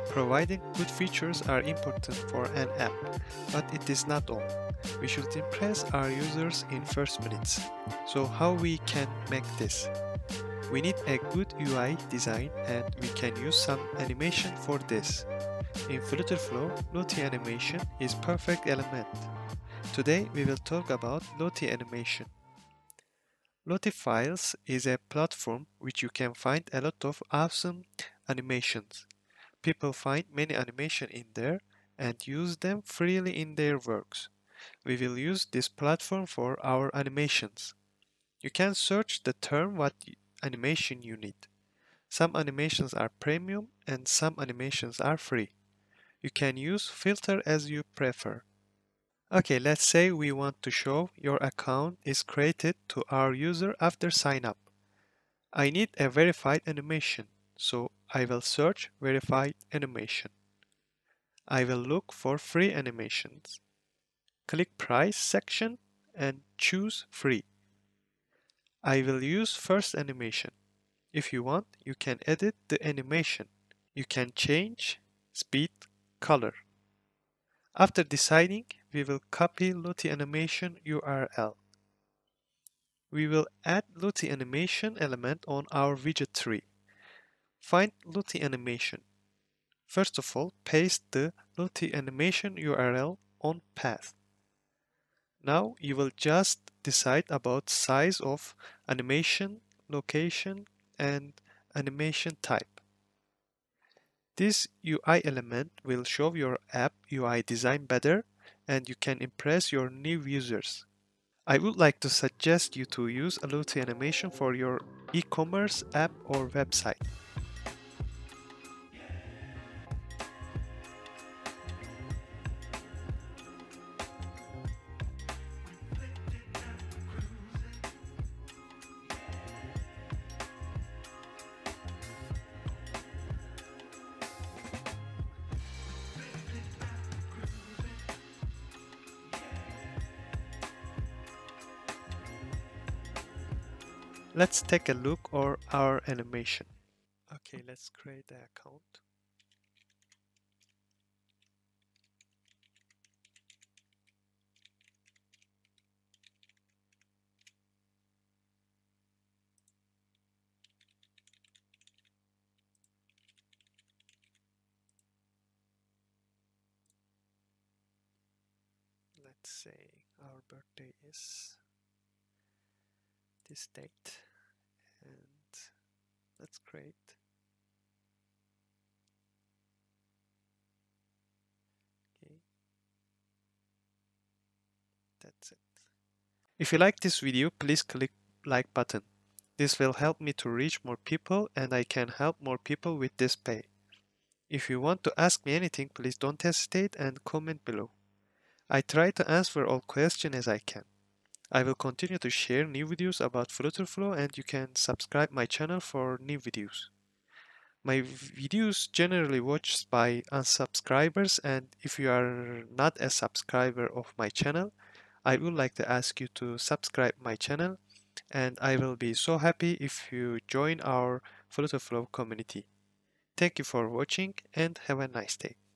Providing good features are important for an app, but it is not all. We should impress our users in first minutes. So how we can make this? We need a good UI design and we can use some animation for this. In Flutterflow, LottieAnimation is perfect element. Today we will talk about LottieAnimation. Lottiefiles is a platform which you can find a lot of awesome animations. People find many animation in there and use them freely in their works. We will use this platform for our animations. You can search the term what animation you need. Some animations are premium and some animations are free. You can use filter as you prefer. Okay, let's say we want to show your account is created to our user after sign up. I need a verified animation, so I will search verified animation. I will look for free animations. Click price section and choose free. I will use first animation. If you want, you can edit the animation. You can change speed, color. After deciding, we will copy LottieAnimation URL. We will add LottieAnimation element on our widget tree. Find LottieAnimation. First of all, paste the LottieAnimation URL on path. Now you will just decide about size of animation, location, and animation type. This UI element will show your app UI design better and you can impress your new users. I would like to suggest you to use a LottieAnimation for your e-commerce app or website. Let's take a look at our animation. Okay, let's create the account. Let's say our birthday is this date and let's create. Okay, that's it. If you like this video, please click like button. This will help me to reach more people and I can help more people with this pay. If you want to ask me anything, please don't hesitate and comment below. I try to answer all questions as I can. I will continue to share new videos about Flutterflow and you can subscribe my channel for new videos. My videos generally watched by unsubscribers and if you are not a subscriber of my channel, I would like to ask you to subscribe my channel and I will be so happy if you join our Flutterflow community. Thank you for watching and have a nice day.